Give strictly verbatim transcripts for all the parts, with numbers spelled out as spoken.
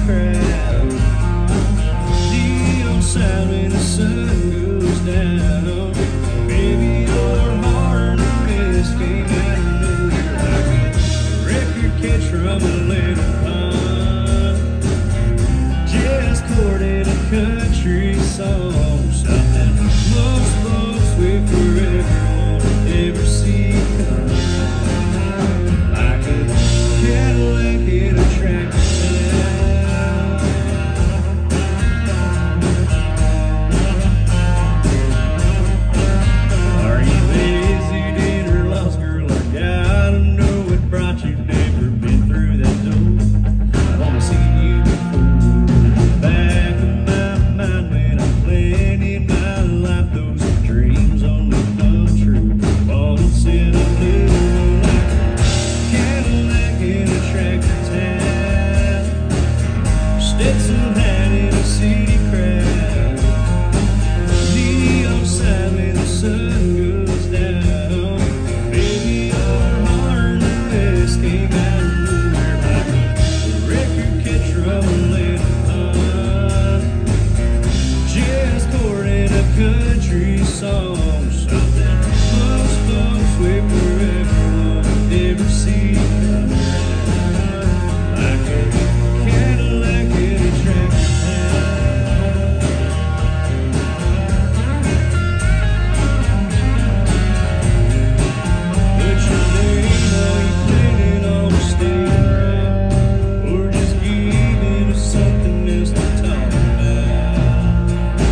crowd. Neon sign when the sun goes down. Baby, your heart and this came out of nowhere like a record catch from a little pond. Just courted a country song, something most folks wait forever won't ever see come. Like a Cadillac in a tractor town. Are you lazy, dead, or lost, girl? I gotta know what brought you. Never been through that door. I've only seen you before. Back of my mind when I'm planning my life, those dreams only come true once in a blue life. Cadillac in a tractor town. Stetson hat in a city crowd. Neon sign when the sun goes down. Baby, your heart and this came out of nowhere like a record catch from a little pond. Just courted a country song, something most folks wait forever won't ever see come. Like a Cadillac in a tractor town. What's your name? Are you planning on staying around, or just giving us something else to talk about?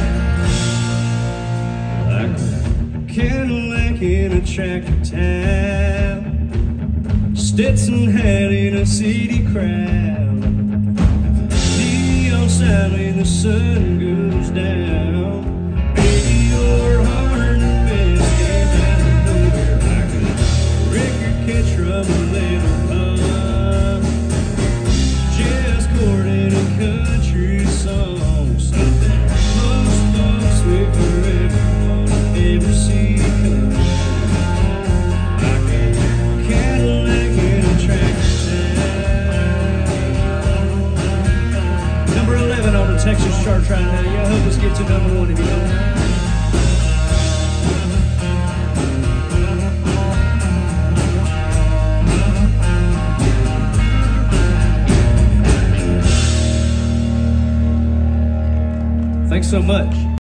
Like a Cadillac in a tractor town. Stetson hat in a city crowd. Neon sign when the sun goes down. Baby, your heart and best came out of nowhere like a record catch from a little pond. Just courted a country song, something most folks wait forever won't ever see come. Like a Cadillac in a tractor town. Number eleven on the Texas charts right now. Yeah, help us get to number one if you don't know. Thanks so much.